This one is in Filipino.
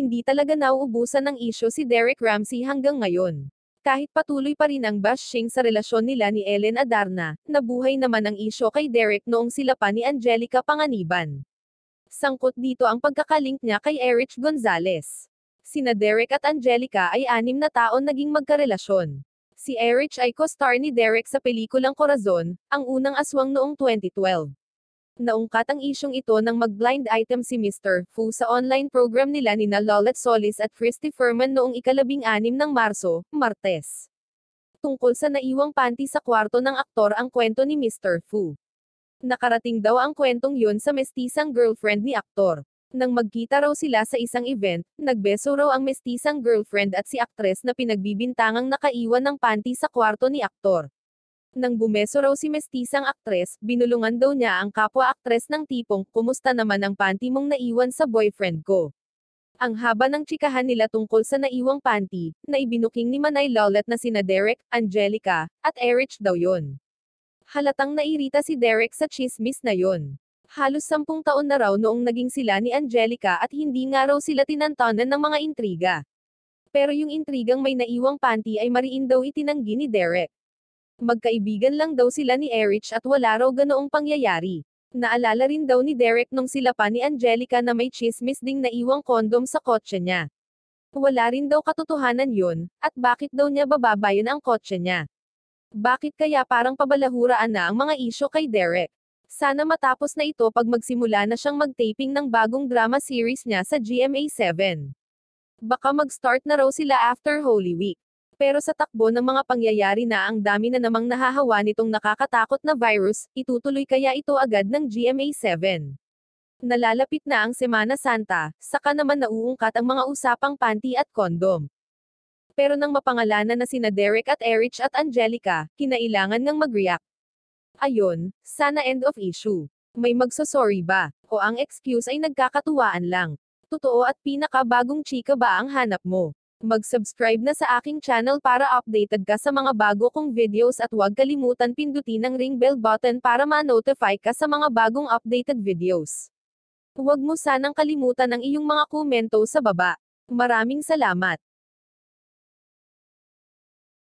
Hindi talaga nauubusan ng isyo si Derek Ramsay hanggang ngayon. Kahit patuloy pa rin ang bashing sa relasyon nila ni Ellen Adarna, nabuhay naman ang isyo kay Derek noong sila pa ni Angelica panganiban. Sangkot dito ang pagkakalink niya kay Erich Gonzalez. Sina Derek at Angelica ay 6 na taon naging magkarelasyon. Si Erich ay co-star ni Derek sa pelikulang Corazon, ang unang aswang noong 2012. Naungkat ang isyong ito nang mag-blind item si Mr. Fu sa online program nila nina Lolet Solis at Christy Furman noong ika-16 ng Marso, Martes. Tungkol sa naiwang panty sa kwarto ng aktor ang kwento ni Mr. Fu. Nakarating daw ang kwentong yun sa mestisang girlfriend ni aktor. Nang magkita raw sila sa isang event, nagbeso raw ang mestisang girlfriend at si aktres na pinagbibintangang nakaiwan ng panty sa kwarto ni aktor. Nang bumeso raw si mestisang aktres, binulungan daw niya ang kapwa-aktres ng tipong, "Kumusta naman ang panty mong naiwan sa boyfriend ko?" Ang haba ng tsikahan nila tungkol sa naiwang panty, na ibinuking ni Manay Lolet na sina Derek, Angelica, at Erich daw yon. Halatang nairita si Derek sa tsismis na yon. Halos 10 taon na raw noong naging sila ni Angelica at hindi nga raw sila tinantanan ng mga intriga. Pero yung intrigang may naiwang panty ay mariin daw itinanggi ni Derek. Magkaibigan lang daw sila ni Erich at wala raw ganoong pangyayari. Naalala rin daw ni Derek nung sila pa ni Angelica na may chismis ding naiwang kondom sa kotse niya. Wala rin daw katotohanan yun, at bakit daw niya bababayan ang kotse niya? Bakit kaya parang pabalahuraan na ang mga isyo kay Derek? Sana matapos na ito pag magsimula na siyang mag-taping ng bagong drama series niya sa GMA7. Baka mag-start na raw sila after Holy Week. Pero sa takbo ng mga pangyayari na ang dami na namang nahahawa nitong nakakatakot na virus, itutuloy kaya ito agad ng GMA7. Nalalapit na ang Semana Santa, saka naman nauungkat ang mga usapang panty at kondom. Pero nang mapangalanan na sina Derek at Erich at Angelica, kinailangan ngang mag-react. Ayon, sana end of issue. May magsosorry ba? O ang excuse ay nagkakatuwaan lang? Totoo at pinakabagong chika ba ang hanap mo? Mag-subscribe na sa aking channel para updated ka sa mga bago kong videos at huwag kalimutan pindutin ang ring bell button para ma-notify ka sa mga bagong updated videos. Huwag mo sanang kalimutan ang iyong mga komento sa baba. Maraming salamat.